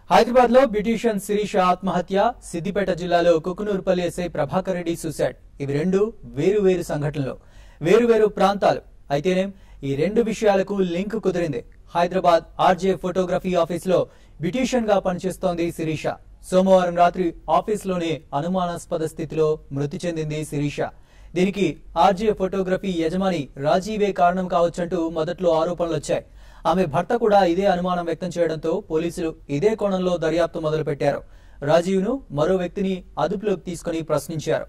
హైదరాబాద్ లో బ్యూటీషియన్ శిరీష ఆత్మహత్య, సిద్దిపేట జిల్లాలో కుకునూర్పల్లి ఎస్ఐ ప్రభాకర్ రెడ్డి సూసైడ్. ఇవి రెండు వేరు సంఘటనలు, వేరు ప్రాంతాలు. అయితేనేం ఈ రెండు విషయాలకు లింక్ కుదిరింది. హైదరాబాద్ ఆర్జే ఫోటోగ్రఫీ ఆఫీస్ లో బ్యూటీషియన్ గా పనిచేస్తోంది శిరీష. సోమవారం రాత్రి ఆఫీస్లోనే అనుమానాస్పద స్థితిలో మృతి చెందింది శిరీష. దీనికి ఆర్జే ఫోటోగ్రఫీ యజమాని రాజీవే కారణం కావచ్చంటూ మొదట్లో ఆరోపణలొచ్చాయి. ఆమె భర్త కూడా ఇదే అనుమానం వ్యక్తం చేయడంతో పోలీసులు ఇదే కోణంలో దర్యాప్తు మొదలుపెట్టారు. రాజీవ్ను మరో వ్యక్తిని అదుపులోకి తీసుకుని ప్రశ్నించారు.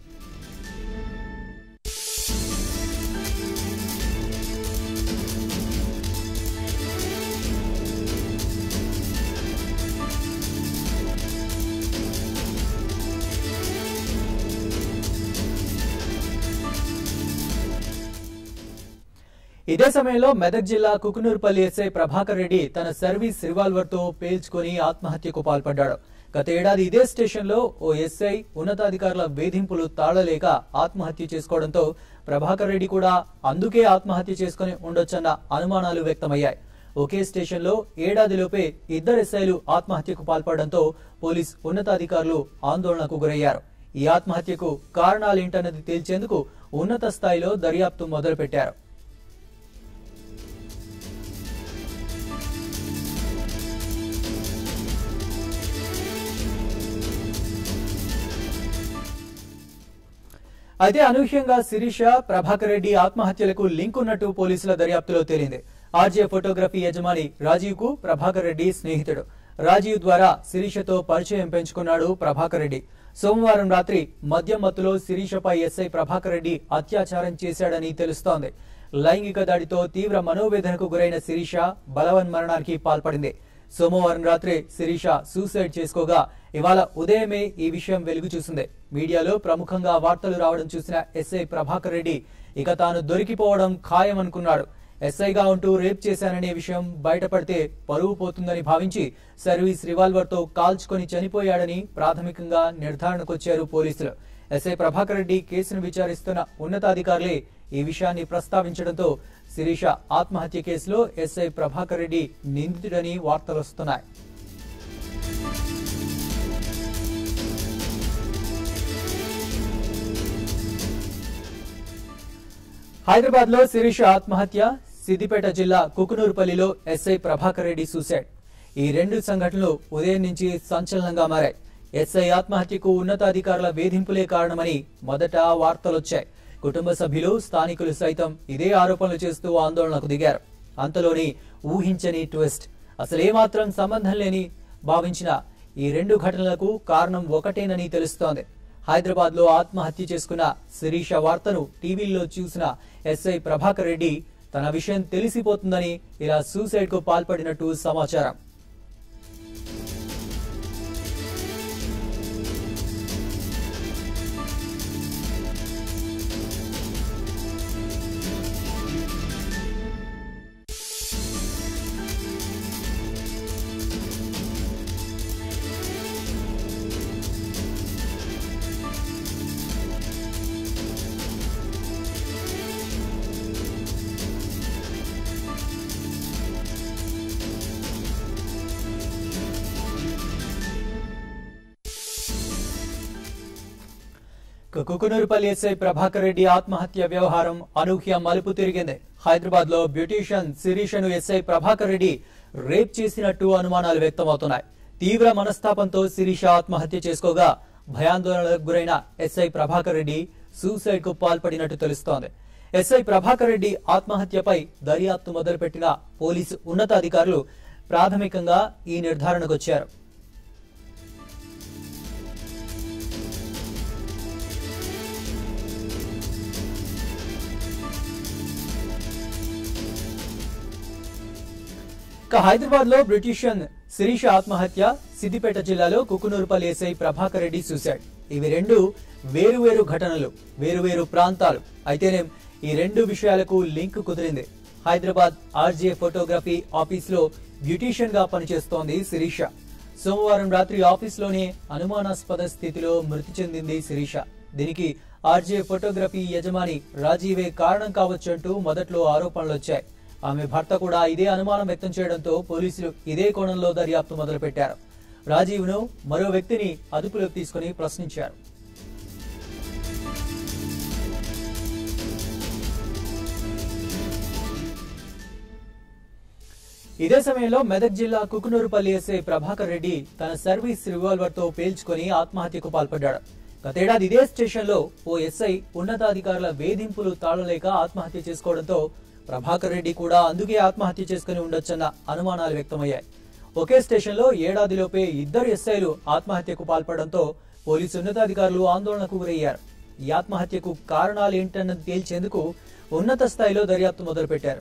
ఇదే సమయంలో మెదక్ జిల్లా కుకునూర్పల్లి ఎస్ఐ ప్రభాకర్ రెడ్డి తన సర్వీస్ రివాల్వర్ తో పేల్చుకుని ఆత్మహత్యకు పాల్పడ్డాడు. గత ఏడాది ఇదే స్టేషన్ లో ఓ ఎస్ఐ ఉన్నతాధికారుల వేధింపులు తాళలేక ఆత్మహత్య చేసుకోవడంతో ప్రభాకర్ రెడ్డి కూడా అందుకే ఆత్మహత్య చేసుకుని ఉండొచ్చన్న అనుమానాలు వ్యక్తమయ్యాయి. ఒకే స్టేషన్ లో ఏడాదిలోపే ఇద్దరు ఎస్ఐలు ఆత్మహత్యకు పాల్పడడంతో పోలీస్ ఉన్నతాధికారులు ఆందోళనకు గురయ్యారు. ఈ ఆత్మహత్యకు కారణాలేంటన్నది తేల్చేందుకు ఉన్నత స్థాయిలో దర్యాప్తు మొదలుపెట్టారు. అయితే అనూహ్యంగా శిరీష, ప్రభాకర్ రెడ్డి ఆత్మహత్యలకు లింక్ ఉన్నట్టు పోలీసుల దర్యాప్తులో తేలింది. ఆర్జే ఫోటోగ్రఫీ యజమాని రాజీవ్ కు ప్రభాకర్ రెడ్డి స్నేహితుడు. రాజీవ్ ద్వారా శిరీషతో పరిచయం పెంచుకున్నాడు ప్రభాకర్ రెడ్డి. సోమవారం రాత్రి మద్యం మత్తులో శిరీషపై ఎస్ఐ ప్రభాకర్ రెడ్డి అత్యాచారం చేశాడని తెలుస్తోంది. లైంగిక దాడితో తీవ్ర మనోవేదనకు గురైన శిరీష బలవన్మరణానికి పాల్పడింది. సోమవారం రాత్రి శిరీష సూసైడ్ చేసుకోగా ఇవాళ ఉదయమే ఈ విషయం వెలుగు చూసింది. మీడియాలో ప్రముఖంగా వార్తలు రావడం చూసిన ఎస్ఐ ప్రభాకర్ రెడ్డి ఇక తాను దొరికిపోవడం ఖాయమనుకున్నాడు. ఎస్ఐగా ఉంటూ రేప్ చేశాననే విషయం బయటపడితే పరువు పోతుందని భావించి సర్వీస్ రివాల్వర్ తో కాల్చుకొని చనిపోయాడని ప్రాథమికంగా నిర్ధారణకొచ్చారు పోలీసులు. ఎస్ఐ ప్రభాకర్ రెడ్డి కేసును విచారిస్తున్న ఉన్నతాధికారులే ఈ విషయాన్ని ప్రస్తావించడంతో శిరీష ఆత్మహత్య కేసులో ఎస్ఐ ప్రభాకర్ రెడ్డి నిందితుడని వార్తలొస్తున్నాయి. హైదరాబాద్ లో శిరీష ఆత్మహత్య, సిద్దిపేట జిల్లా కుకునూర్పల్లిలో ఎస్ఐ ప్రభాకర్ రెడ్డి సూసైడ్. ఈ రెండు సంఘటనలు ఉదయం నుంచి సంచలనంగా మారాయి. ఎస్ఐ ఆత్మహత్యకు ఉన్నతాధికారుల వేధింపులే కారణమని మొదట వార్తలొచ్చాయి. కుటుంబ సభ్యులు, స్థానికులు సైతం ఇదే ఆరోపణలు చేస్తూ ఆందోళనకు దిగారు. అంతలోని ఊహించని ట్విస్ట్. అసలేమాత్రం సంబంధం లేని భావించిన ఈ రెండు ఘటనలకు కారణం ఒకటేనని తెలుస్తోంది. హైదరాబాద్ లో ఆత్మహత్య చేసుకున్న శిరీష వార్తను టీవీల్లో చూసిన ఎస్ఐ ప్రభాకర్ రెడ్డి తన విషయం తెలిసిపోతుందని ఇలా సూసైడ్ కు పాల్పడినట్టు సమాచారం. కుకునూర్పల్లి ఎస్ఐ ప్రభాకర్ రెడ్డి ఆత్మహత్య వ్యవహారం అనూహ్య మలుపు తిరిగింది. హైదరాబాద్ లో బ్యూటీషియన్ శిరీషను ఎస్ఐ ప్రభాకర్ రెడ్డి రేప్ చేసినట్టు అనుమానాలు వ్యక్తమవుతున్నాయి. తీవ్ర మనస్తాపంతో శిరీష ఆత్మహత్య చేసుకోగా భయాందోళనకు గురైన ఎస్ఐ ప్రభాకర్ రెడ్డి సూసైడ్ కు పాల్పడినట్టు తెలుస్తోంది. ఎస్ఐ ప్రభాకర్ రెడ్డి ఆత్మహత్యపై దర్యాప్తు మొదలుపెట్టిన పోలీసు ఉన్నతాధికారులు ప్రాథమికంగా ఈ నిర్ధారణకొచ్చారు. హైదరాబాద్ లో బ్యూటీషియన్ శిరీష ఆత్మహత్య, సిద్దిపేట జిల్లాలో కుకునూర్పల్లి ఎస్ఐ ప్రభాకర్ రెడ్డి సూసైడ్. ఇవి రెండు వేరు ఘటనలు, వేరు ప్రాంతాలు. అయితేనేం ఈ రెండు విషయాలకు లింక్ కుదిరింది. హైదరాబాద్ ఆర్జే ఫోటోగ్రఫీ ఆఫీస్ లో బ్యూటీషియన్ గా పనిచేస్తోంది శిరీష. సోమవారం రాత్రి ఆఫీస్లోనే అనుమానాస్పద స్థితిలో మృతి చెందింది శిరీష. దీనికి ఆర్జే ఫోటోగ్రఫీ యజమాని రాజీవే కారణం కావచ్చంటూ మొదట్లో ఆరోపణలొచ్చాయి. ఆమె భర్త కూడా ఇదే అనుమానం వ్యక్తం చేయడంతో పోలీసులు ఇదే కోణంలో దర్యాప్తు మొదలుపెట్టారు. రాజీవ్ను మరో వ్యక్తిని అదుపులోకి తీసుకుని ప్రశ్నించారు. ఇదే సమయంలో మెదక్ జిల్లా కుకునూరుపల్లి ఎస్ఐ ప్రభాకర్ రెడ్డి తన సర్వీస్ రివాల్వర్ తో పేల్చుకుని ఆత్మహత్యకు పాల్పడ్డాడు. గతేడాది ఇదే స్టేషన్ లో ఓ ఎస్ఐ ఉన్నతాధికారుల వేధింపులు తాళలేక ఆత్మహత్య చేసుకోవడంతో ప్రభాకర్ రెడ్డి కూడా అందుకే ఆత్మహత్య చేసుకుని ఉండొచ్చన్న అనుమానాలు వ్యక్తమయ్యాయి. ఒకే స్టేషన్ లో ఏడాదిలోపే ఇద్దరు ఎస్ఐలు ఆత్మహత్యకు పాల్పడడంతో పోలీసు ఉన్నతాధికారులు ఆందోళనకు గురయ్యారు. ఈ ఆత్మహత్యకు కారణాలు ఏంటన్నది తేల్చేందుకు ఉన్నత స్థాయిలో దర్యాప్తు మొదలుపెట్టారు.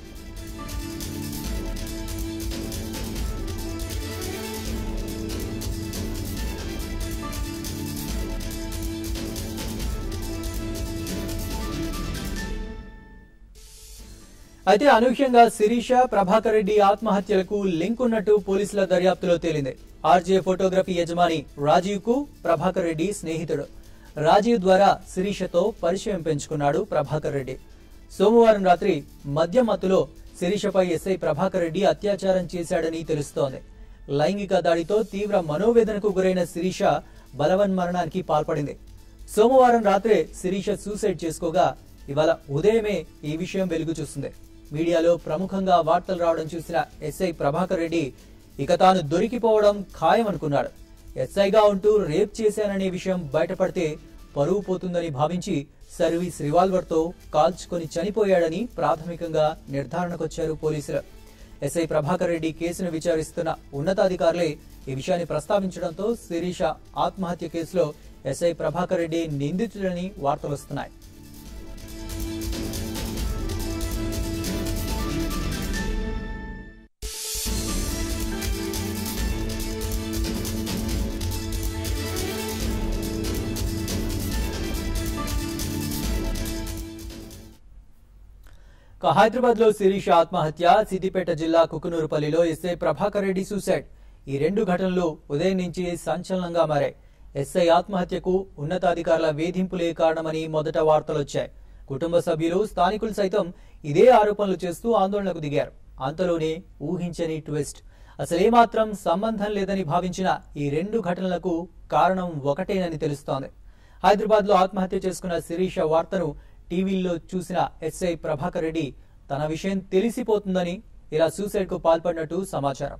అయితే అనూహ్యంగా శిరీష, ప్రభాకర్ రెడ్డి ఆత్మహత్యలకు లింక్ ఉన్నట్టు పోలీసుల దర్యాప్తులో తేలింది. ఆర్జే ఫోటోగ్రఫీ యజమాని రాజీవ్ కు ప్రభాకర్ రెడ్డి స్నేహితుడు. రాజీవ్ ద్వారా శిరీషతో పరిచయం పెంచుకున్నాడు ప్రభాకర్ రెడ్డి. సోమవారం రాత్రి మద్యమత్తులో శిరీషపై ఎస్ఐ ప్రభాకర్ రెడ్డి అత్యాచారం చేశాడని తెలుస్తోంది. లైంగిక దాడితో తీవ్ర మనోవేదనకు గురైన శిరీష బలవన్మరణానికి పాల్పడింది. సోమవారం రాత్రే శిరీష సూసైడ్ చేసుకోగా ఇవాళ ఉదయమే ఈ విషయం వెలుగు చూస్తుంది. మీడియాలో ప్రముఖంగా వార్తలు రావడం చూసిన ఎస్ఐ ప్రభాకర్ రెడ్డి ఇక తాను దొరికిపోవడం ఖాయమనుకున్నాడు. ఎస్ఐగా ఉంటూ రేప్ చేశాననే విషయం బయటపడితే పరువు పోతుందని భావించి సర్వీస్ రివాల్వర్ తో కాల్చుకొని చనిపోయాడని ప్రాథమికంగా నిర్ధారణకొచ్చారు పోలీసులు. ఎస్ఐ ప్రభాకర్ రెడ్డి కేసును విచారిస్తున్న ఉన్నతాధికారులే ఈ విషయాన్ని ప్రస్తావించడంతో శిరీష ఆత్మహత్య కేసులో ఎస్ఐ ప్రభాకర్ రెడ్డి నిందితుడని వార్తలొస్తున్నాయి. హైదరాబాద్ లో శిరీష ఆత్మహత్య, సిద్దిపేట జిల్లా కుకునూరుపల్లిలో ఎస్ఐ ప్రభాకర్ రెడ్డి సూసైడ్. ఈ రెండు ఘటనలు ఉదయం నుంచి సంచలనంగా మారాయి. ఎస్ఐ ఆత్మహత్యకు ఉన్నతాధికారుల వేధింపులే కారణమని మొదట వార్తలొచ్చాయి. కుటుంబ సభ్యులు, స్థానికులు సైతం ఇదే ఆరోపణలు చేస్తూ ఆందోళనకు దిగారు. అంతలోనే ఊహించని ట్విస్ట్. అసలేమాత్రం సంబంధం లేదని భావించిన ఈ రెండు ఘటనలకు కారణం ఒకటేనని తెలుస్తోంది. హైదరాబాద్ లో ఆత్మహత్య చేసుకున్న శిరీష వార్తను టీవీల్లో చూసిన ఎస్ఐ ప్రభాకర్ రెడ్డి తన విషయం తెలిసిపోతుందని ఇలా సూసైడ్ కు పాల్పడినట్టు సమాచారం.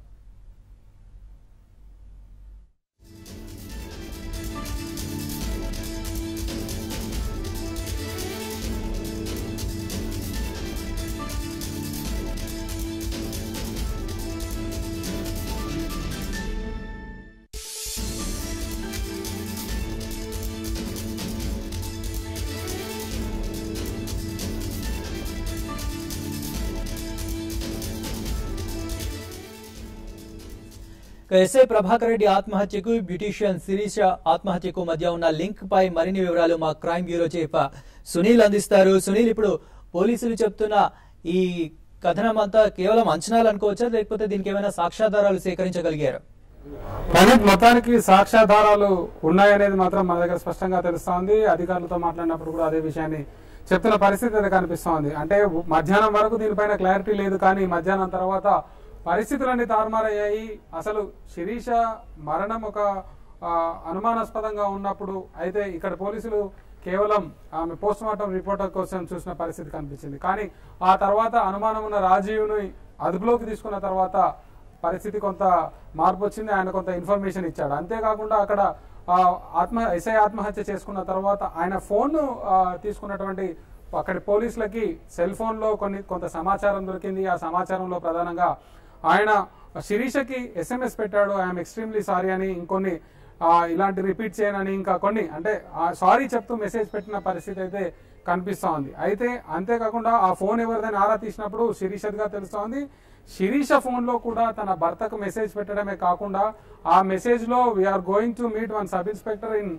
ఎస్ఐ ప్రభాకర్ రెడ్డి ఆత్మహత్యకు, బ్యూటీషియన్ శిరీష ఆత్మహత్యకు మధ్య ఉన్న లింక్ పై మరిన్ని వివరాలు మా క్రైమ్ బ్యూరో చీఫ్ సునీల్ అందిస్తారు. సునీల్, ఇప్పుడు పోలీసులు చెప్తున్న ఈ కథనం అంతా కేవలం అంచనాలు అనుకోవచ్చా, లేకపోతే దీనికి ఏమైనా సాక్ష్యాధారాలు సేకరించగలిగారు? మొత్తానికి సాక్ష్యాధారాలు ఉన్నాయనేది మాత్రం మన దగ్గర స్పష్టంగా తెలుస్తోంది. అధికారులతో మాట్లాడినప్పుడు కూడా అదే విషయాన్ని చెప్తున్న పరిస్థితి అయితే కనిపిస్తోంది. అంటే మధ్యాహ్నం వరకు దీనిపైన క్లారిటీ లేదు, కానీ మధ్యాహ్నం తర్వాత పరిస్థితులన్నీ తారుమారయ్యాయి. అసలు శిరీష మరణం ఒక అనుమానాస్పదంగా ఉన్నప్పుడు అయితే ఇక్కడ పోలీసులు కేవలం ఆమె పోస్ట్ మార్టం రిపోర్ట్ కోసం చూసిన పరిస్థితి కనిపించింది. కానీ ఆ తర్వాత అనుమానం ఉన్న రాజీవ్ను అదుపులోకి తీసుకున్న తర్వాత పరిస్థితి కొంత మార్పు వచ్చింది. ఆయన కొంత ఇన్ఫర్మేషన్ ఇచ్చాడు. అంతేకాకుండా అక్కడ ఎస్ఐ ఆత్మహత్య చేసుకున్న తర్వాత ఆయన ఫోన్ తీసుకున్నటువంటి అక్కడి పోలీసులకి సెల్ ఫోన్ లో కొంత సమాచారం దొరికింది. ఆ సమాచారంలో ప్రధానంగా ఆయన శిరీషకి SMS పెట్టాడు, ఐఎమ్ ఎక్స్ట్రీమ్లీ సారీ అని, ఇంకొన్ని ఇలాంటి రిపీట్ చేయనని, ఇంకా కొన్ని అంటే సారీ చెప్తూ మెసేజ్ పెట్టిన పరిస్థితి అయితే కనిపిస్తా ఉంది. అయితే అంతేకాకుండా ఆ ఫోన్ ఎవరిదైనా ఆరా తీసినప్పుడు శిరీషగా తెలుస్తా ఉంది. శిరీష ఫోన్ లో కూడా తన భర్తకు మెసేజ్ పెట్టడమే కాకుండా ఆ మెసేజ్ లో we're going to meet one sub inspector in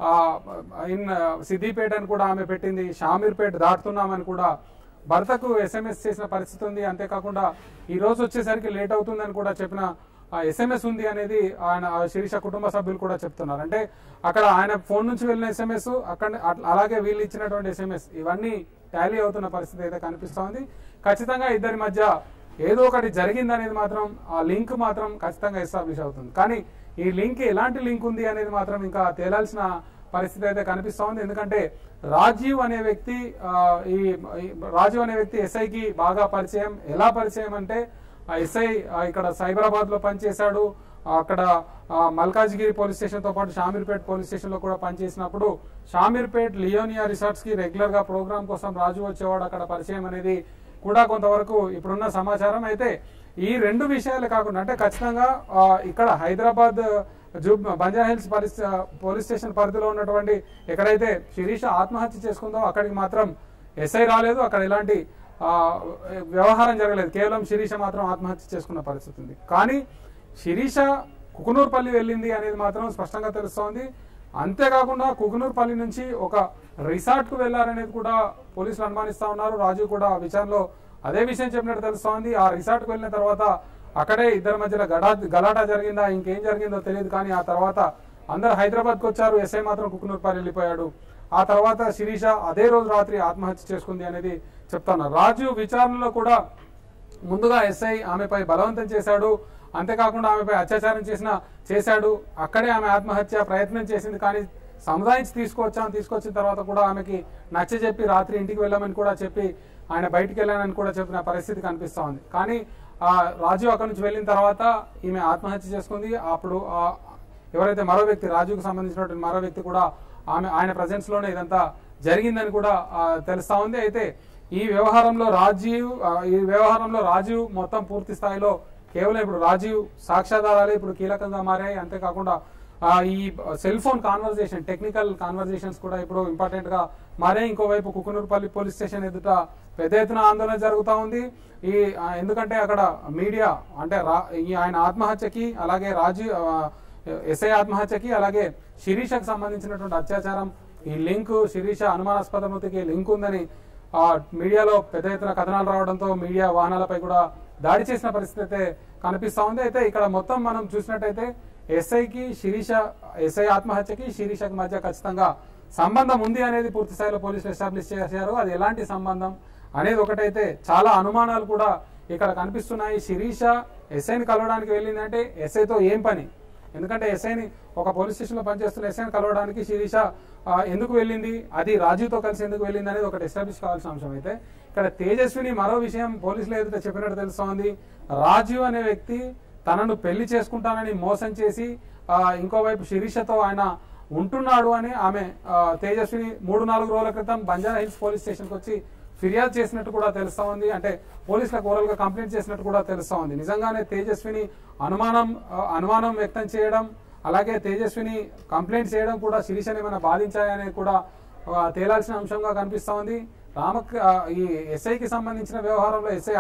Siddipet అని కూడా ఆమె పెట్టింది. షామీర్పేట దాటుతున్నామని కూడా భర్తకు SMS చేసిన పరిస్థితి ఉంది. అంతేకాకుండా ఈ రోజు వచ్చేసరికి లేట్ అవుతుందని కూడా చెప్పిన SMS ఉంది అనేది ఆయన శిరీష కుటుంబ సభ్యులు కూడా చెప్తున్నారు. అంటే అక్కడ ఆయన ఫోన్ నుంచి వెళ్ళిన SMS, అక్కడ అలాగే వీళ్ళు ఇచ్చినటువంటి SMS, ఇవన్నీ టాలీ అవుతున్న పరిస్థితి అయితే కనిపిస్తోంది. ఖచ్చితంగా ఇద్దరి మధ్య ఏదో ఒకటి జరిగింది అనేది మాత్రం ఆ లింక్ మాత్రం ఖచ్చితంగా ఎస్టాబ్లిష్ అవుతుంది. కానీ ఈ లింక్ ఎలాంటి లింక్ ఉంది అనేది మాత్రం ఇంకా తేలాల్సిన పరిస్థితి అయితే కనిపిస్తా ఉంది. ఎందుకంటే రాజీవ్ అనే వ్యక్తి ఎస్ఐకి బాగా పరిచయం. ఎలా పరిచయం అంటే ఎస్ఐ ఇక్కడ సైబరాబాద్ లో పనిచేశాడు. అక్కడ మల్కాజ్గిరి పోలీస్ స్టేషన్ తో పాటు షామీర్పేట్ పోలీస్ స్టేషన్ లో కూడా పనిచేసినప్పుడు షామీర్పేట్ లియోనియా రిసార్ట్స్ కి రెగ్యులర్ గా ప్రోగ్రామ్ కోసం రాజు వచ్చేవాడు. అక్కడ పరిచయం అనేది కూడా కొంతవరకు ఇప్పుడున్న సమాచారం. అయితే ఈ రెండు విషయాలే కాకుండా అంటే ఖచ్చితంగా ఇక్కడ Hyderabad Banjara hills police station పరిధిలో ఉన్నటువంటి ఎక్కడైతే శిరీష ఆత్మహత్య చేసుకుందో అక్కడికి మాత్రం ఎస్ఐ రాలేదు. అక్కడ ఎలాంటి వ్యవహారం జరగలేదు. కేవలం శిరీష మాత్రం ఆత్మహత్య చేసుకున్న పరిస్థితి ఉంది. కానీ శిరీష కుకునూర్పల్లి వెళ్ళింది అనేది మాత్రం స్పష్టంగా తెలుస్తోంది. అంతేకాకుండా కుకునూర్పల్లి నుంచి ఒక రిసార్ట్ కు వెళ్లారనేది కూడా పోలీసులు అనుమానిస్తా ఉన్నారు. రాజు కూడా విచారణలో అదే విషయం చెప్పినట్టు తెలుస్తోంది. ఆ రిసార్ట్ కు వెళ్ళిన తర్వాత అక్కడే ఇద్దరి మధ్యలో గలాటా జరిగిందా ఇంకేం జరిగిందో తెలియదు. కానీ ఆ తర్వాత అందరు హైదరాబాద్కు వచ్చారు. ఎస్ఐ మాత్రం కుకునూర్పల్లి వెళ్ళిపోయాడు. ఆ తర్వాత శిరీష అదే రోజు రాత్రి ఆత్మహత్య చేసుకుంది అనేది చెప్తున్నారు. రాజు విచారణలో కూడా ముందుగా ఎస్ఐ ఆమెపై బలవంతం చేశాడు. అంతేకాకుండా ఆమెపై అత్యాచారం చేశాడు. అక్కడే ఆమె ఆత్మహత్య ప్రయత్నం చేసింది. కానీ సముదాయించి తీసుకొచ్చిన తర్వాత కూడా ఆమెకి నచ్చజెప్పి రాత్రి ఇంటికి వెళ్ళామని కూడా చెప్పి ఆయన బయటికి వెళ్ళానని కూడా చెప్పిన పరిస్థితి కనిపిస్తా ఉంది. కానీ రాజు అక్కడి నుంచి వెళ్ళిన తర్వాత ఈమె ఆత్మహత్య చేసుకుంది. అప్పుడు ఎవరైతే మరో వ్యక్తి రాజుకు సంబంధించినటువంటి మరో వ్యక్తి కూడా ఆయన ప్రజెన్స్ లోనే ఇదంతా జరిగిందని కూడా తెలుస్తా ఉంది. అయితే ఈ వ్యవహారంలో రాజీవ్ మొత్తం పూర్తి స్థాయిలో కేవలం ఇప్పుడు రాజీవ్ సాక్ష్యాధారాలే ఇప్పుడు కీలకంగా మారాయి. అంతేకాకుండా ఈ cell phone conversation technical conversations కూడా ఇప్పుడు ఇంపార్టెంట్ గా మారాయి. ఇంకోవైపు కుకునూర్పల్లి పోలీస్ స్టేషన్ ఎదుట పెద్ద ఎత్తున ఆందోళన జరుగుతూ ఉంది. ఎందుకంటే అక్కడ మీడియా అంటే ఆయన ఆత్మహత్యకి అలాగే ఎస్ఐ ఆత్మహత్యకి అలాగే శిరీషకు సంబంధించినటువంటి అత్యాచారం ఈ లింక్ శిరీష అనుమానాస్పద మృతికి లింక్ ఉందని మీడియాలో పెద్ద ఎత్తున కథనాలు రావడంతో మీడియా వాహనాలపై కూడా దాడి చేసిన పరిస్థితి అయితే కనిపిస్తా ఉంది. అయితే ఇక్కడ మొత్తం మనం చూసినట్టయితే ఎస్ఐ ఆత్మహత్యకి శిరీషకు మధ్య ఖచ్చితంగా సంబంధం ఉంది అనేది పూర్తి స్థాయిలో పోలీసులు ఎస్టాబ్లిష్ చేశారు. అది ఎలాంటి సంబంధం అనేది ఒకటైతే చాలా అనుమానాలు కూడా ఇక్కడ కనిపిస్తున్నాయి. శిరీష ఎస్ఐని కలవడానికి వెళ్ళిందంటే ఎస్ఐతో ఏం పని? ఎందుకంటే ఎస్ఐని ఒక పోలీస్ స్టేషన్ లో పనిచేస్తున్న ఎస్ఐని కలవడానికి శిరీష ఎందుకు వెళ్ళింది, అది రాజుతో కలిసి ఎందుకు వెళ్ళింది అనేది ఒకటి ఎస్టాబ్లిష్ కావాల్సిన అంశం. అయితే ఇక్కడ తేజస్విని మరో విషయం పోలీసులు ఏదైతే చెప్పినట్టు తెలుస్తోంది. రాజు అనే వ్యక్తి తనను పెళ్లి చేసుకుంటానని మోసం చేసి ఇంకోవైపు శిరీషతో ఆయన ఉంటున్నాడు అని ఆమె తేజస్విని 3-4 రోజుల క్రితం బంజారా హిల్స్ పోలీస్ స్టేషన్కి వచ్చి ఫిర్యాదు చేసినట్టు కూడా తెలుస్తా ఉంది. అంటే పోలీసులకు ఓవరాల్ గా కంప్లైంట్ చేసినట్టు కూడా తెలుస్తా ఉంది. నిజంగానే తేజస్విని అనుమానం వ్యక్తం చేయడం అలాగే తేజస్విని కంప్లైంట్ చేయడం కూడా శిరీషని ఏమైనా బాధించాయనేది కూడా తేలాల్సిన అంశంగా కనిపిస్తా ఉంది. ఈ ఎస్ఐకి సంబంధించిన వ్యవహారంలో ఎస్ఐ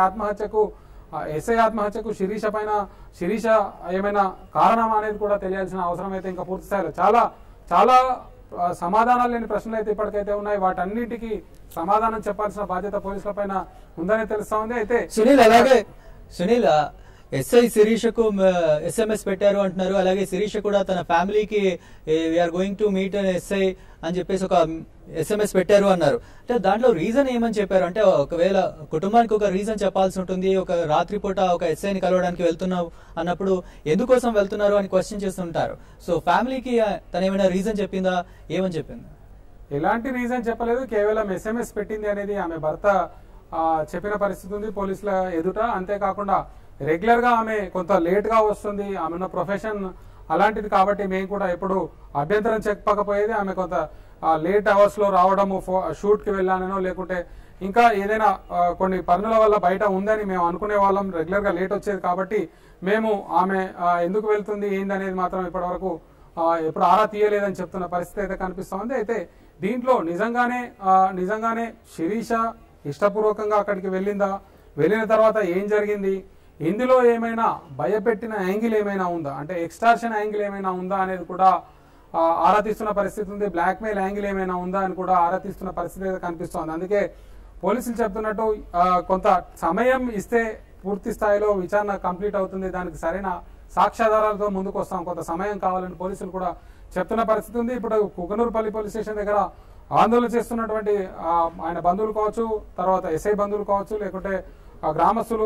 ఆత్మహత్యకు శిరీష ఏమైనా కారణం అనేది కూడా తెలియాల్సిన అవసరం అయితే ఇంకా పూర్తి స్థాయిలో చాలా సమాధానాలు లేని ప్రశ్నలు అయితే ఇప్పటికైతే ఉన్నాయి. వాటన్నిటికీ సమాధానం చెప్పాల్సిన బాధ్యత పోలీసుల పైన ఉందని తెలుస్తా ఉంది. అయితే సునీల్ ఎస్ఐ శిరీషకు SMS పెట్టారు అంటున్నారు. అలాగే శిరీష కూడా తన ఫ్యామిలీకి we're going to meet an SI అని చెప్పేసి ఒక SMS పెట్టారు అన్నారు. అంటే దాంట్లో రీజన్ ఏమని చెప్పారు? అంటే ఒకవేళ కుటుంబానికి ఒక రీజన్ చెప్పాల్సి ఉంటుంది. ఒక రాత్రిపూట ఒక ఎస్ఐని కలవడానికి వెళ్తున్నావు అన్నప్పుడు ఎందుకోసం వెళ్తున్నారు అని క్వశ్చన్ చేస్తుంటారు. సో ఫ్యామిలీకి తను ఏమైనా రీజన్ చెప్పిందా? ఏమని చెప్పింది? ఎలాంటి రీజన్ చెప్పలేదు. కేవలం SMS పెట్టింది అనేది ఆమె భర్త చెప్పిన పరిస్థితి ఉంది పోలీసుల ఎదుట. అంతేకాకుండా రెగ్యులర్ గా ఆమె కొంత లేట్ గా వస్తుంది. ఆమె ఉన్న ప్రొఫెషన్ అలాంటిది కాబట్టి మేము కూడా ఎప్పుడు అభ్యంతరం చెప్పకపోయేది. ఆమె కొంత లేట్ అవర్స్ లో రావడము, షూట్ కి వెళ్ళానో లేకుంటే ఇంకా ఏదైనా కొన్ని పనుల వల్ల బయట ఉందని మేము అనుకునే వాళ్ళం. రెగ్యులర్ గా లేట్ వచ్చేది కాబట్టి మేము ఆమె ఎందుకు వెళ్తుంది ఏందనేది మాత్రం ఇప్పటి వరకు ఎప్పుడు ఆరా తీయలేదని చెప్తున్న పరిస్థితి అయితే కనిపిస్తోంది. అయితే దీంట్లో నిజంగానే శిరీష ఇష్టపూర్వకంగా అక్కడికి వెళ్ళిందా, వెళ్ళిన తర్వాత ఏం జరిగింది, ఇందులో ఏమైనా భయపెట్టిన యాంగిల్ ఏమైనా ఉందా, అంటే ఎక్స్టార్షన్ యాంగిల్ ఏమైనా ఉందా అనేది కూడా ఆరా తీస్తున్న పరిస్థితి ఉంది. బ్లాక్మెయిల్ యాంగిల్ ఏమైనా ఉందా అని కూడా ఆరా తీస్తున్న పరిస్థితి అయితే కనిపిస్తోంది. అందుకే పోలీసులు చెప్తున్నట్టు కొంత సమయం ఇస్తే పూర్తి స్థాయిలో విచారణ కంప్లీట్ అవుతుంది, దానికి సరైన సాక్ష్యాధారాలతో ముందుకు వస్తాం, కొంత సమయం కావాలని పోలీసులు కూడా చెప్తున్న పరిస్థితి ఉంది. ఇప్పుడు కుకునూర్పల్లి పోలీస్ స్టేషన్ దగ్గర ఆందోళన చేస్తున్నటువంటి ఆయన బంధువులు కావచ్చు, తర్వాత ఎస్ఐ బంధువులు కావచ్చు, లేకుంటే గ్రామస్తులు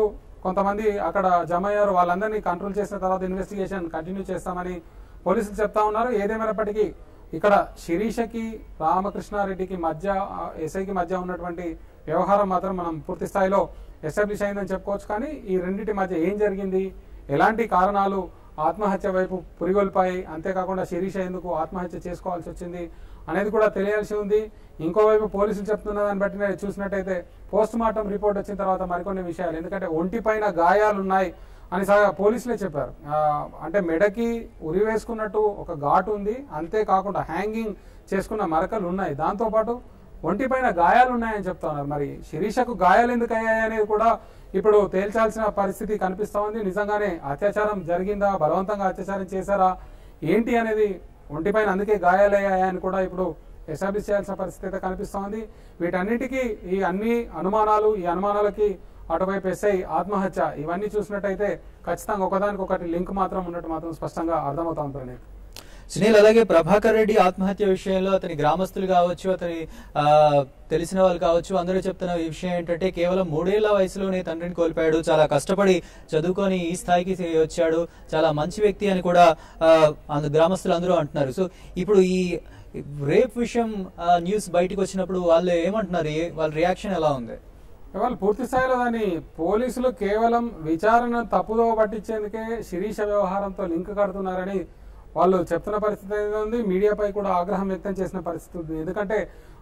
కొంతమంది అక్కడ జమ అయ్యారు. వాళ్ళందరినీ కంట్రోల్ చేసిన తర్వాత ఇన్వెస్టిగేషన్ కంటిన్యూ చేస్తామని పోలీసులు చెప్తా ఉన్నారు. ఏదేమైనప్పటికీ ఇక్కడ శిరీషకి రామకృష్ణారెడ్డికి మధ్య ఎస్ఐకి మధ్య ఉన్నటువంటి వ్యవహారం మాత్రం మనం పూర్తి స్థాయిలో ఎస్టాబ్లిష్ అయిందని చెప్పుకోవచ్చు. కానీ ఈ రెండింటి మధ్య ఏం జరిగింది, ఎలాంటి కారణాలు ఆత్మహత్య వైపు పురిగొల్పాయి, అంతేకాకుండా శిరీష ఎందుకు ఆత్మహత్య చేసుకోవాల్సి వచ్చింది అనేది కూడా తెలియాల్సి ఉంది. ఇంకోవైపు పోలీసులు చెప్తున్న దాన్ని బట్టి చూసినట్టయితే పోస్ట్ మార్టం రిపోర్ట్ వచ్చిన తర్వాత మరికొన్ని విషయాలు, ఎందుకంటే ఒంటి పైన గాయాలున్నాయి అని పోలీసులే చెప్పారు. అంటే మెడకి ఉరి వేసుకున్నట్టు ఒక ఘాటు ఉంది, అంతేకాకుండా హ్యాంగింగ్ చేసుకున్న మరకలు ఉన్నాయి, దాంతోపాటు ఒంటి పైన గాయాలు ఉన్నాయని చెప్తా ఉన్నారు. మరి శిరీషకు గాయాలు ఎందుకు అయ్యాయి అనేది కూడా ఇప్పుడు తేల్చాల్సిన పరిస్థితి కనిపిస్తా ఉంది. నిజంగానే అత్యాచారం జరిగిందా, బలవంతంగా అత్యాచారం చేశారా ఏంటి అనేది, ఒంటిపైన అందుకే గాయాలయ్యాయా అని కూడా ఇప్పుడు ఎస్టాబ్లిష్ చేయాల్సిన పరిస్థితి అయితే కనిపిస్తా ఉంది. వీటన్నిటికీ ఈ అన్ని అనుమానాలు, ఈ అనుమానాలకి అటువైపు ఎస్ఐ ఆత్మహత్య, ఇవన్నీ చూసినట్టయితే ఖచ్చితంగా ఒకదానికొకటి లింక్ మాత్రం ఉన్నట్టు మాత్రం స్పష్టంగా అర్థమవుతా ఉంటుంది. సునీల్, అలాగే ప్రభాకర్ రెడ్డి ఆత్మహత్య విషయంలో అతని గ్రామస్తులు కావచ్చు, అతని తెలిసిన వాళ్ళు కావచ్చు, అందరూ చెప్తున్న విషయం ఏంటంటే కేవలం 3 ఏళ్ల వయసులోనే తండ్రిని కోల్పోయాడు, చాలా కష్టపడి చదువుకొని ఈ స్థాయికి వచ్చాడు, చాలా మంచి వ్యక్తి అని కూడా గ్రామస్తులు అందరూ అంటున్నారు. సో ఇప్పుడు ఈ రేప్ విషయం న్యూస్ బయటకు వచ్చినప్పుడు వాళ్ళు ఏమంటున్నారు, వాళ్ళ రియాక్షన్ ఎలా ఉంది? వాళ్ళు పూర్తి స్థాయిలో దాన్ని పోలీసులు కేవలం విచారణ తప్పుదో పట్టించేందుకే శిరీష వ్యవహారంతో లింక్ కడుతున్నారని వాళ్ళు చెప్తున్న పరిస్థితి ఉంది. మీడియాపై కూడా ఆగ్రహం వ్యక్తం చేసిన పరిస్థితి ఉంది. ఎందుకంటే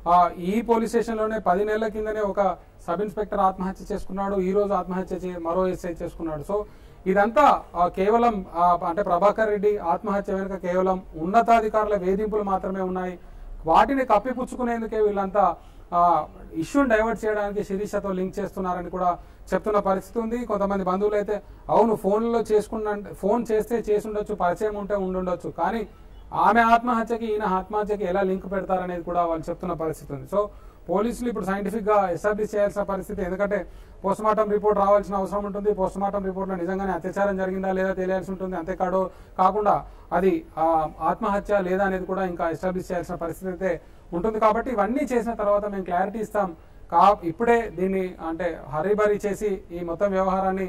ఈ పోలీస్ స్టేషన్ లోనే 10 నెలల కిందనే ఒక సబ్ ఇన్స్పెక్టర్ ఆత్మహత్య చేసుకున్నాడు, ఈ రోజు ఆత్మహత్య మరో ఎస్ఐ చేసుకున్నాడు. సో ఇదంతా కేవలం అంటే ప్రభాకర్ రెడ్డి ఆత్మహత్య వెనుక కేవలం ఉన్నతాధికారుల వేధింపులు మాత్రమే ఉన్నాయి. వాటిని కప్పిపుచ్చుకునేందుకే వీళ్ళంతా ఇష్యూని డైవర్ట్ చేయడానికి శిరీషతో లింక్ చేస్తున్నారని కూడా చెప్తున్న పరిస్థితి ఉంది. కొంతమంది బంధువులు అయితే అవును ఫోన్ చేస్తే చేసి ఉండొచ్చు, పరిచయం ఉంటే ఉండుండొచ్చు, కానీ ఆమె ఆత్మహత్యకి ఈయన ఆత్మహత్యకి ఎలా లింక్ పెడతారనేది కూడా వాళ్ళు చెప్తున్న పరిస్థితి ఉంది. సో పోలీసులు ఇప్పుడు సైంటిఫిక్ గా ఎస్టాబ్లిష్ చేయాల్సిన పరిస్థితి, ఎందుకంటే పోస్ట్ మార్టం రిపోర్ట్ రావాల్సిన అవసరం ఉంటుంది. పోస్ట్ మార్టం రిపోర్ట్ లో నిజంగానే అత్యాచారం జరిగిందా లేదా తెలియాల్సి ఉంటుంది. కాకుండా అది ఆత్మహత్య లేదా అనేది కూడా ఇంకా ఎస్టాబ్లిష్ చేయాల్సిన పరిస్థితి అయితే ఉంటుంది. కాబట్టి ఇవన్నీ చేసిన తర్వాత మేము క్లారిటీ ఇస్తాం. ఇప్పుడే దీన్ని అంటే హరీబరీ చేసి ఈ మొత్తం వ్యవహారాన్ని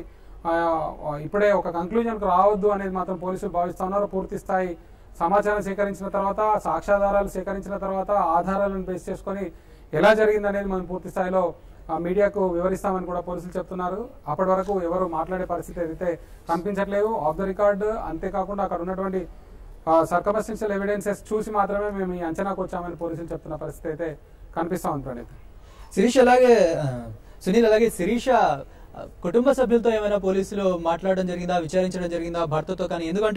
ఇప్పుడే ఒక కంక్లూజన్ కు రావద్దు అనేది మాత్రం పోలీసులు భావిస్తా ఉన్నారు. పూర్తి స్థాయి సమాచారం సేకరించిన తర్వాత, సాక్ష్యాధారాలు సేకరించిన తర్వాత, ఆధారాలను బేస్ చేసుకొని ఎలా జరిగింది అనేది మనం పూర్తి స్థాయిలో మీడియాకు వివరిస్తామని కూడా పోలీసులు చెప్తున్నారు. అప్పటి వరకు ఎవరు మాట్లాడే పరిస్థితి అయితే కనిపించట్లేదు. ఆఫ్ ద రికార్డ్, అంతేకాకుండా అక్కడ ఉన్నటువంటి సర్కమ్స్టెన్షియల్ ఎవిడెన్సెస్ చూసి మాత్రమే మేము ఈ అంచనాకు వచ్చామని పోలీసులు చెప్తున్న పరిస్థితి అయితే కనిపిస్తా ఉంది. ప్రణీత్, శిరీష అలాగే సునీల్, అలాగే శిరీష కుటుంబ సభ్యులతో ఏమైనా పోలీసులు మాట్లాడడం జరిగిందా, విచారించడం జరిగిందా భర్తతో? కానీ ఎందుకంటే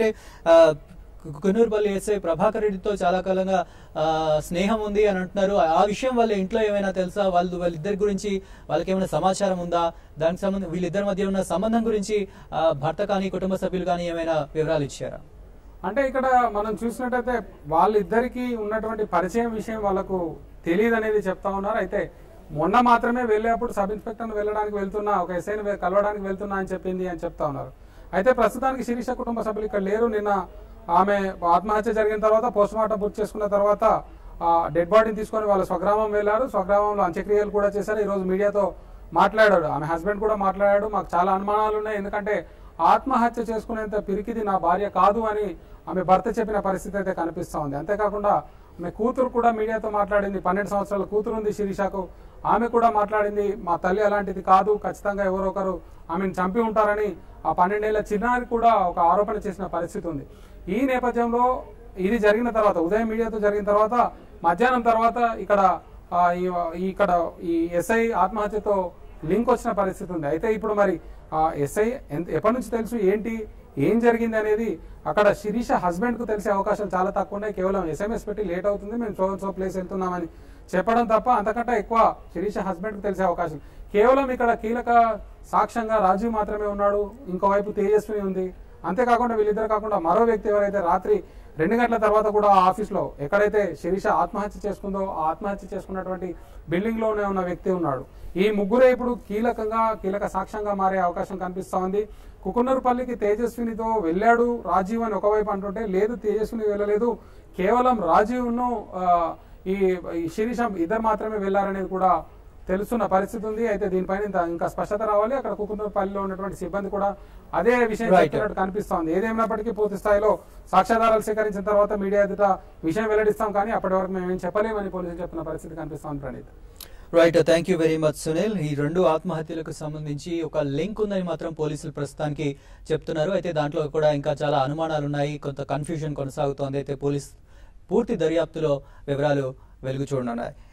కుకునూర్పల్లి ఎస్ఐ ప్రభాకర్ రెడ్డితో చాలా కాలంగా స్నేహం ఉంది అని అంటున్నారు. ఆ విషయం వాళ్ళ ఇంట్లో ఏమైనా తెలుసా? వాళ్ళిద్దరి గురించి వాళ్ళకి ఏమైనా సమాచారం ఉందా? దానికి సంబంధం వీళ్ళిద్దరి మధ్య ఉన్న సంబంధం గురించి భర్త కానీ కుటుంబ సభ్యులు కానీ ఏమైనా వివరాలు ఇచ్చారా? అంటే ఇక్కడ మనం చూసినట్టయితే వాళ్ళిద్దరికి ఉన్నటువంటి పరిచయం విషయం వాళ్ళకు తెలియదు అనేది చెప్తా ఉన్నారు. అయితే మొన్న మాత్రమే వెళ్ళేప్పుడు సబ్ ఇన్స్పెక్టర్ వెళ్ళడానికి వెళ్తున్నా, ఒక ఎస్ఐని కలవడానికి వెళ్తున్నా అని చెప్పింది అని చెప్తా ఉన్నారు. అయితే ప్రస్తుతానికి శిరీష కుటుంబ సభ్యులు ఇక్కడ లేరు. నిన్న ఆమె ఆత్మహత్య జరిగిన తర్వాత పోస్ట్ మార్టం పూర్తి చేసుకున్న తర్వాత డెడ్ బాడీని తీసుకొని వాళ్ళ స్వగ్రామం వెళ్లారు. స్వగ్రామంలో అంత్యక్రియలు కూడా చేశారు. ఈ రోజు మీడియాతో మాట్లాడాడు. ఆమె హస్బెండ్ కూడా మాట్లాడాడు. మాకు చాలా అనుమానాలు ఉన్నాయి, ఎందుకంటే ఆత్మహత్య చేసుకునేంత పిరికిది నా భార్య కాదు అని ఆమె భర్త చెప్పిన పరిస్థితి అయితే కనిపిస్తా ఉంది. అంతేకాకుండా ఆమె కూతురు కూడా మీడియాతో మాట్లాడింది. 12 సంవత్సరాల కూతురు ఉంది శిరీషకు. ఆమె కూడా మాట్లాడింది, మా తల్లి అలాంటిది కాదు, ఖచ్చితంగా ఎవరో ఒకరు ఆమెను చంపి ఉంటారని ఆ 12 ఏళ్ల చిన్నారి కూడా ఒక ఆరోపణ చేసిన పరిస్థితి ఉంది. ఈ నేపథ్యంలో ఇది జరిగిన తర్వాత, ఉదయం మీడియాతో జరిగిన తర్వాత, మధ్యాహ్నం తర్వాత ఇక్కడ ఈ ఎస్ఐ ఆత్మహత్యతో లింక్ వచ్చిన పరిస్థితి ఉంది. అయితే ఇప్పుడు మరి ఎస్ఐ ఎప్పటి నుంచి తెలుసు, ఏం జరిగింది అనేది అక్కడ శిరీష హస్బెండ్ కు తెలిసే అవకాశాలు చాలా తక్కువ ఉన్నాయి. కేవలం SMS పెట్టి లేట్ అవుతుంది, మేము సో ప్లేస్ వెళ్తున్నామని చెప్పడం తప్ప అంతకంటే ఎక్కువ శిరీష హస్బెండ్ కు తెలిసే అవకాశం. కేవలం ఇక్కడ కీలక సాక్ష్యంగా రాజీవ్ మాత్రమే ఉన్నాడు, ఇంకోవైపు తేజస్విని ఉంది. అంతేకాకుండా వీళ్ళిద్దరు కాకుండా మరో వ్యక్తి ఎవరైతే రాత్రి 2 గంటల తర్వాత కూడా ఆఫీస్ లో ఎక్కడైతే శిరీష ఆత్మహత్య చేసుకుందో ఆ ఆత్మహత్య చేసుకున్నటువంటి బిల్డింగ్ లోనే ఉన్న వ్యక్తి ఉన్నాడు. ఈ ముగ్గురే ఇప్పుడు కీలక సాక్ష్యంగా మారే అవకాశం కనిపిస్తా ఉంది. కుకునూర్పల్లికి తేజస్వినితో వెళ్ళాడు రాజీవ్ అని ఒకవైపు అంటుంటే, లేదు తేజస్విని వెళ్ళలేదు, కేవలం రాజీవ్ను ఈ శిరీష ఇద్దరు మాత్రమే వెళ్లారనేది కూడా తెలుస్తున్న పరిస్థితి ఉంది. అయితే దీనిపైన ఇంకా స్పష్టత రావాలి. అక్కడ కుకునూరుపల్లిలో ఉన్నటువంటి సిబ్బంది కూడా అదే విషయం చెప్తున్నట్టు కనిపిస్తోంది. ఏదేమైనప్పటికీ పూర్తి స్థాయిలో సాక్ష్యాధారాలు సేకరించిన తర్వాత మీడియా ఎదుట విషయం వెల్లడిస్తాం, కానీ అప్పటి వరకు మేము ఏం చెప్పలేమని పోలీసులు చెప్తున్న పరిస్థితి కనిపిస్తోంది. Praneeth. Right, thank you very much Sunil. ఈ రెండు ఆత్మహత్యలకు సంబంధించి ఒక లింక్ ఉందని మాత్రం పోలీసులు ప్రస్తుతానికి చెప్తున్నారు. అయితే దాంట్లో కూడా ఇంకా చాలా అనుమానాలు ఉన్నాయి, కొంత కన్ఫ్యూజన్ కొనసాగుతోంది. అయితే పోలీస్ పూర్తి దర్యాప్తులో వివరాలు వెలుగు చూడనున్నాయి.